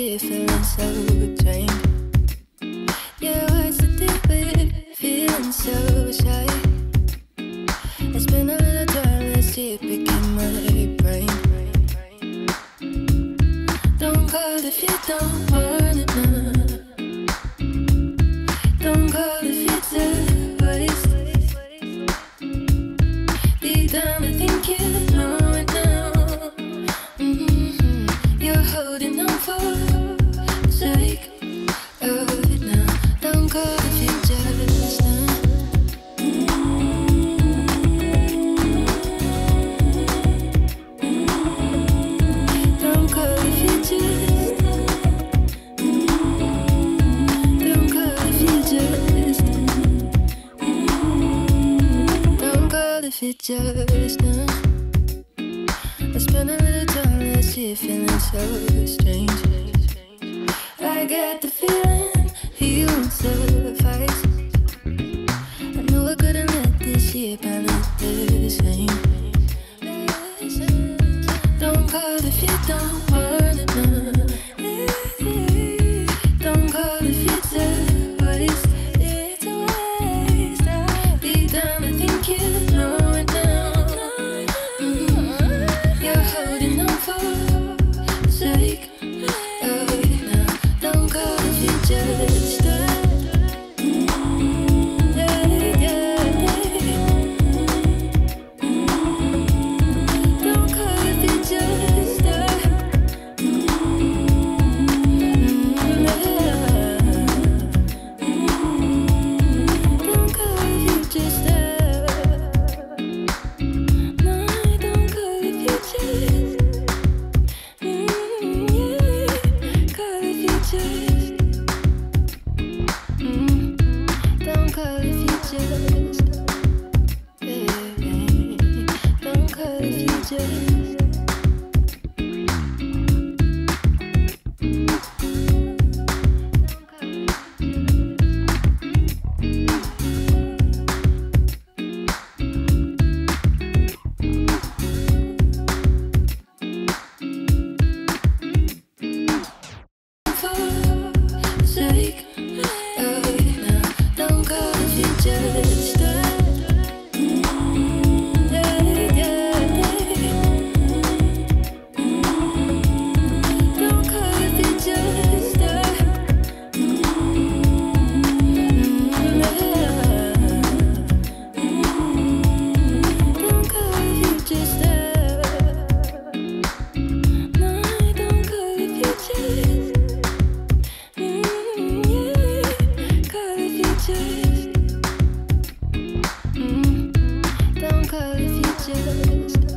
year feeling so drained. Yeah, what's the deal with feeling so shy? It's been a little time, let's see it picking my brain. Don't call if you don't want it now. Don't call if it's a waste. Deep down I think you know it now. You're holding on for the sake of it now. Don't call if you just know. Don't call if you just. Don't call if you just. Don't call if you just know. It's been a little time, let's see it feeling so strange. I get the feeling he won't suffice. I know I couldn't let this year pan out the same. Don't call if you don't want it now. Don't call if it's a waste. It's a waste. Deep down I think you know it now. You're holding on for the sake of it now. Don't call if you just don't call if you just don't call if you just no, don't call if you just call if you just don't call if you just don't call if you just for the sake of it now. Don't call if you just don't call if you just don't call if you just no, don't call if you just call if you just don't call if you just